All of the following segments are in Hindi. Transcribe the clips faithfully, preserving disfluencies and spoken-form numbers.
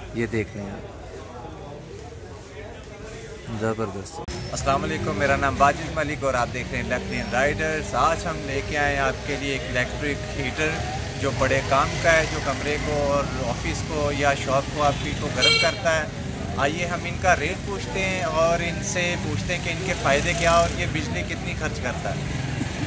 ये देख लें आप, ज़बरदस्त। अस्सलाम वालेकुम, मेरा नाम बाजिद मलिक और आप देख रहे हैं लखनऊ राइडर्स। आज हम लेके आए हैं आपके लिए एक इलेक्ट्रिक हीटर जो बड़े काम का है, जो कमरे को और ऑफिस को या शॉप को आपकी को गर्म करता है। आइए हम इनका रेट पूछते हैं और इनसे पूछते हैं कि इनके फ़ायदे क्या और ये बिजली कितनी खर्च करता है।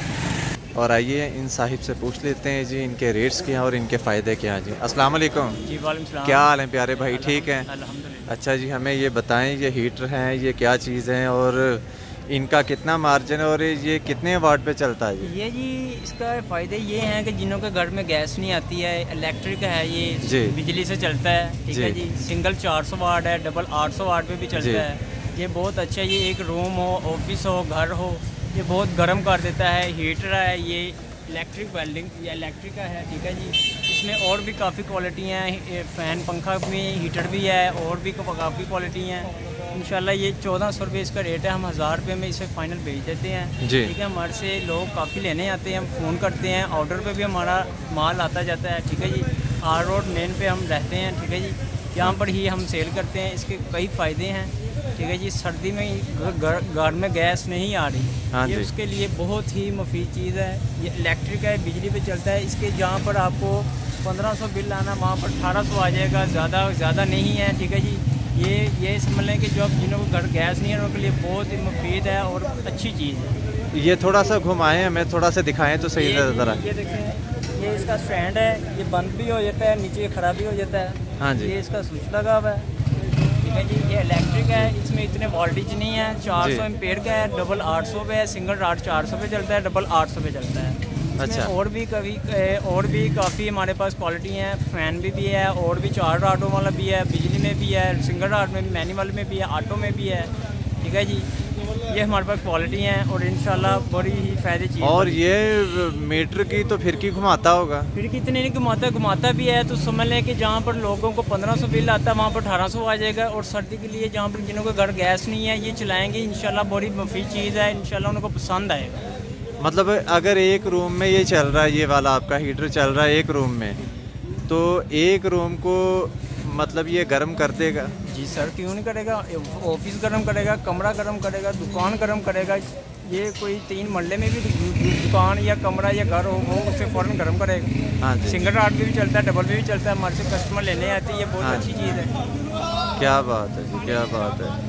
और आइए इन साहिब से पूछ लेते हैं जी इनके रेट्स क्या और इनके फ़ायदे क्या हैं जी। अस्सलाम वालेकुम जी। वालेकुम सलाम। क्या हाल है प्यारे भाई, ठीक हैं? अल्हम्दुलिल्लाह। अच्छा जी, हमें ये बताएं ये हीटर हैं, ये क्या चीज़ हैं और इनका कितना मार्जिन है और ये कितने वाट पे चलता है जी? ये जी इसका फ़ायदे ये हैं कि जिनों के घर में गैस नहीं आती है, इलेक्ट्रिक है, ये जी बिजली से चलता है, ठीक है जी। सिंगल चार सौ वाट है, डबल आठ सौ वाट पे भी चलता है। ये बहुत अच्छा है। ये एक रूम हो, ऑफिस हो, घर हो, ये बहुत गर्म कर देता है। हीटर है, ये इलेक्ट्रिक वेल्डिंग या इलेक्ट्रिक का है, ठीक है जी। इसमें और भी काफ़ी क्वालिटी हैं, फ़ैन पंखा में हीटर भी है और भी काफ़ी क्वालिटी हैं। इंशाल्लाह ये चौदह सौ रुपये इसका रेट है। हम हज़ार रुपये में इसे फ़ाइनल भेज देते हैं, ठीक है। हमारे से लोग काफ़ी लेने आते हैं, हम फ़ोन करते हैं, ऑर्डर पे भी हमारा माल आता जाता है, ठीक है जी। आर रोड मेन पे हम रहते हैं, ठीक है जी। यहाँ पर ही हम सेल करते हैं। इसके कई फ़ायदे हैं, ठीक है जी। सर्दी में घर में गैस नहीं आ रही, हाँ ये उसके लिए बहुत ही मुफीद चीज़ है। ये इलेक्ट्रिक है, बिजली पे चलता है। इसके जहाँ पर आपको पंद्रह सौ बिल आना, वहाँ पर अठारह सौ आ जाएगा। ज़्यादा ज़्यादा नहीं है, ठीक है जी। ये ये समझ लें कि जो अब जिन्हों को घर गैस नहीं है उनके लिए बहुत ही मुफीद है और अच्छी चीज़ है। ये थोड़ा सा घुमाएं, हमें थोड़ा सा दिखाएं तो सही ये, ज़रा। ये देखें, ये इसका स्टैंड है, ये बंद भी हो जाता है, नीचे खराब भी हो जाता है। हाँ जी। ये इसका स्विच लगा हुआ है, ठीक है जी। ये इलेक्ट्रिक है, इसमें इतने वोल्टेज नहीं है। चार सौ एम्पेयर का है, डबल आठ सौ पे है। सिंगल राड चार सौ पे चलता है, डबल आठ सौ पे चलता है। अच्छा। और भी कभी और भी काफ़ी हमारे पास क्वालिटी हैं। फ़ैन भी भी है और भी चार राडों वाला भी है, बिजली में भी है, सिंगल राड में भी, मैनुअल में भी है, ऑटो में भी है, ठीक है जी। ये हमारे पास क्वालिटी हैं और इंशाल्लाह बड़ी ही फ़ायदे चीज़। और ये मीटर की तो फिर की घुमाता होगा? फिर की इतने नहीं घुमाता, घुमाता भी है। तो समझ लें कि जहाँ पर लोगों को पंद्रह सौ बिल आता है वहाँ पर अठारह सौ आ जाएगा। और सर्दी के लिए जहाँ पर जिनों के घर गैस नहीं है, ये चलाएँगे इंशाल्लाह, बड़ी मुफीद चीज़ है, इंशाल्लाह उनको पसंद आएगा। मतलब अगर एक रूम में ये चल रहा है, ये वाला आपका हीटर चल रहा है एक रूम में, तो एक रूम को मतलब ये गर्म कर देगा? जी सर, क्यों नहीं करेगा। ऑफिस गर्म करेगा, कमरा गर्म करेगा, दुकान गर्म करेगा। ये कोई तीन महल्ले में भी दुकान या कमरा या घर हो, वो उससे फ़ौरन गर्म करेगा। हाँ जी। सिंगल राड पे भी चलता है, डबल पे भी चलता है। हमारे से कस्टमर लेने आते हैं, ये बहुत हाँ अच्छी चीज़ है। क्या बात है जी, क्या बात है।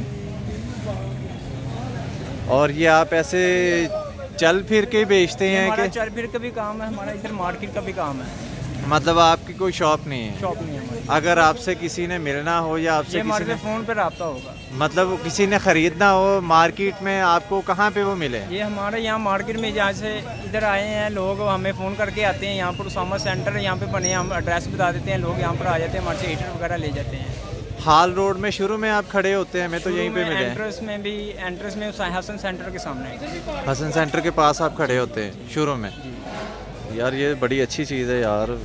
और ये आप ऐसे चल फिर के बेचते हैं? हमारा चल फिर का भी काम है, हमारा इधर मार्केट का भी काम है। मतलब आपकी कोई शॉप नहीं है? शॉप नहीं है हमारी। अगर आपसे किसी ने मिलना हो या आपसे हमारे किसी ने फ़ोन पे रब्ता होगा, मतलब किसी ने ख़रीदना हो मार्केट में, आपको कहाँ पे वो मिले? ये हमारे यहाँ मार्केट में, जहाँ से इधर आए हैं लोग, हमें फ़ोन करके आते हैं। यहाँ पर उसामा सेंटर यहाँ पे बने, हम एड्रेस बता देते हैं, लोग यहाँ पर आ जाते हैं, हमारे से हीटर वगैरह ले जाते हैं। हाल रोड में शुरू में आप खड़े होते हैं, हमें तो यहीं पे मिले। एंट्रेंस में भी, एंट्रेंस में हसन सेंटर के सामने, हसन सेंटर के पास आप खड़े होते हैं शुरू में? यार ये बड़ी अच्छी चीज़ है यार।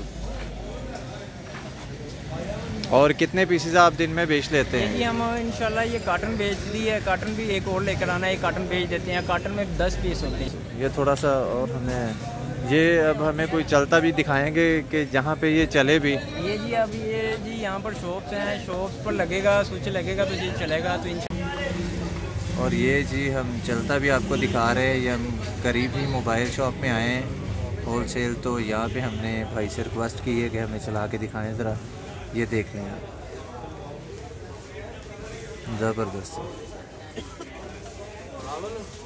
और कितने पीसेज आप दिन में बेच लेते हैं? जी हम इंशाल्लाह ये कार्टन बेच दी है, कार्टन भी एक और लेकर आना है, एक कार्टन बेच देते हैं। कार्टन में दस पीस होते हैं। ये थोड़ा सा और हमें ये अब हमें कोई चलता भी दिखाएंगे कि जहाँ पे ये चले भी। ये जी अब ये जी यहाँ पर शॉप्स हैं, शॉप्स पर लगेगा, स्विच लगेगा तो ये चलेगा तो इंशाल्लाह। और ये जी हम चलता भी आपको दिखा रहे हैं। ये हम करीब ही मोबाइल शॉप में आए हैं होल सेल, तो यहाँ पे हमने भाई से रिक्वेस्ट की है कि हमें चला के दिखाएं ज़रा। ये देख लें आप, ज़बरदस्त।